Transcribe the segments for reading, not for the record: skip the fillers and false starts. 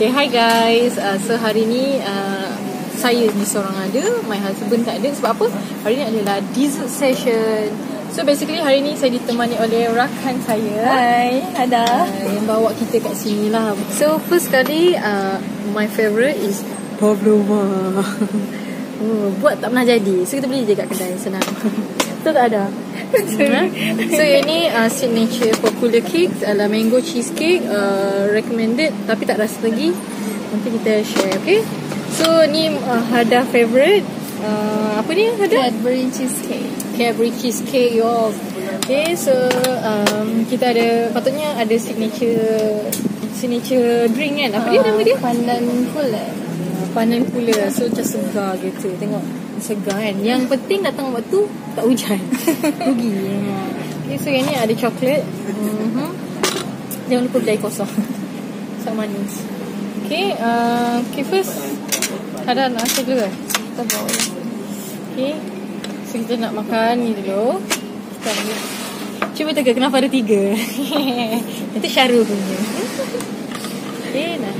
Okay, hi guys. So hari ni saya ni seorang ada, my husband tak ada. Sebab apa? Hari ni adalah dessert session. So basically hari ni saya ditemani oleh rakan saya. Hai, ada. Yang bawa kita kat sini lah. So first kali my favourite is pavlova. Buat tak pernah jadi. So kita beli je kat kedai, senang. So tak ada. So ini signature popular cake adalah mango cheesecake, recommended tapi tak rasa lagi. Nanti kita share, okay? So ni Hada favourite. Apa ni Hada? Cadbury cheesecake. Cadbury cheesecake yours. Okay, so kita ada, patutnya ada signature drink kan? Apa dia nama dia? Pandan pula. Pandan pula. So macam segar gitu. Tengok segar kan. Yang penting datang waktu tak hujan. Rugi. Okay, so yang ni ada coklat. Jangan lupa beli air kosong. Sama manis. Okay, first ada nak rasa dulu kan? Kita bawa. Okay, so kita nak makan ni dulu. Kita ambil. Cuba teka kenapa ada 3. Itu Syarul punya. Okay, nah.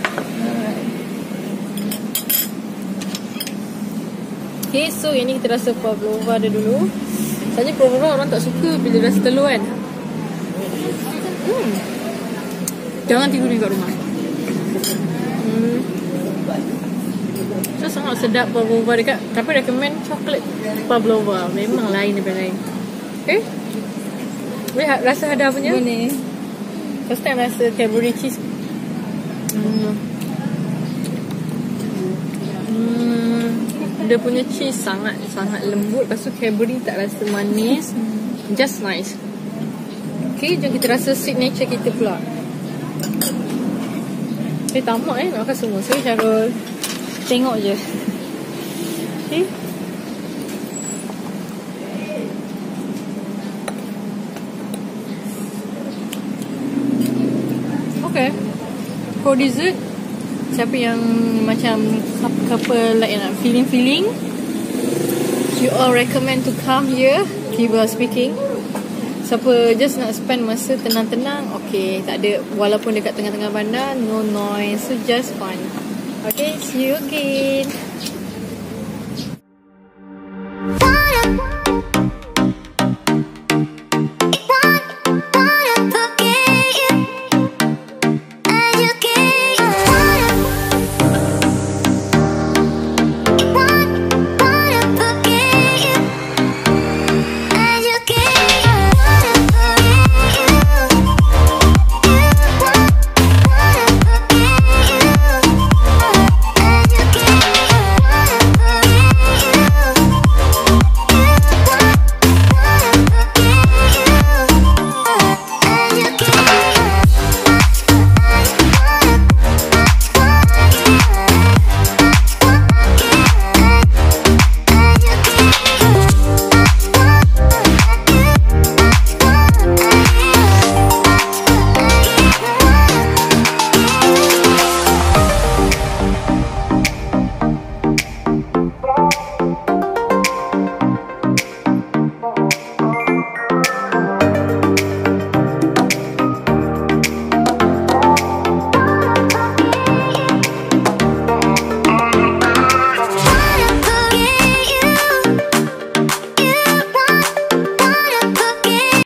Okay, so yang ni kita rasa pavlova ada dulu. Soalnya pavlova orang tak suka bila rasa telur kan. Jangan tidur dekat rumah. So sangat sedap pavlova dekat. Tapi recommend coklat pavlova. Memang lain daripada lain. Okay, boleh rasa ada punya? Boleh. First time rasa Cadbury cheese. Dia punya cheese sangat lembut. Lepas tu Cadbury tak rasa manis. Just nice. Okay, jom kita rasa signature kita pula. Tamak nak makan semua. So Syarul tengok je. Okay. Okay, for dessert, siapa yang macam couple like nak feeling, you all recommend to come here. Kiba speaking. Siapa just nak spend masa tenang-tenang, okay, tak ada, walaupun dekat tengah-tengah bandar, no noise, so just fun. Okay, see you again.